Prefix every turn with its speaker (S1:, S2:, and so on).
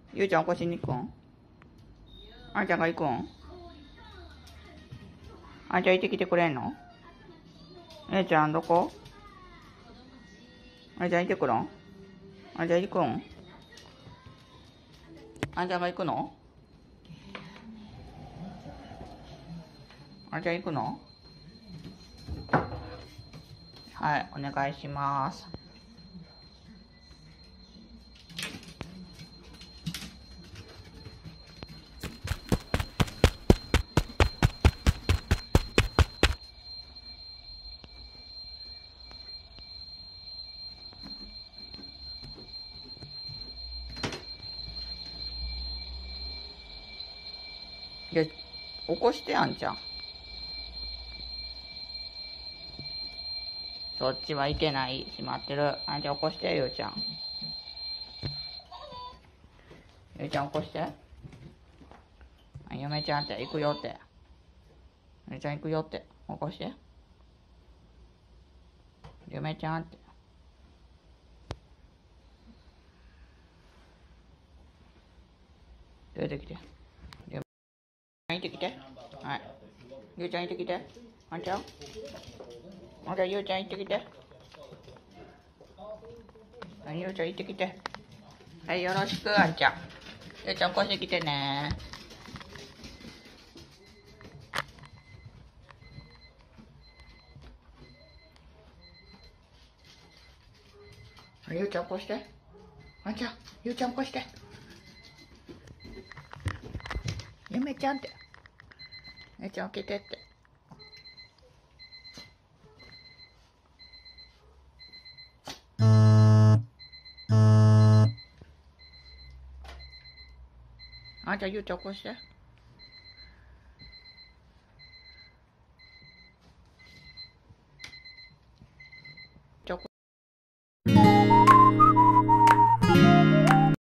S1: ゆうちゃん起こしに行くん？あんちゃんが行くん？あんちゃん行ってきてくれんの？えいちゃんどこ？あんちゃん行ってくるん？あんちゃん行くん？あんちゃんが行くの？あんちゃん行くの？はい、お願いします。で、起こしてあんちゃん。そっちはいけない。閉まってる。あんちゃん起こして、ゆうちゃん。ゆうちゃん起こして。ゆめちゃんって行くよって。ゆめちゃん行くよって。起こして。ゆめちゃんって。出てきて。ゆめちゃん行ってきて。はい。ゆうちゃん行ってきて。あんちゃんあんちゃん、ゆうちゃん行ってきて。ゆうちゃん行ってきて。はい、よろしく、あんちゃん。ゆうちゃん起こしてきてね。ゆうちゃん起こして。あんちゃん、ゆうちゃん起こして。ゆめちゃんって。ゆうちゃん起きてって。あんちゃん、ゆうちゃん起こして。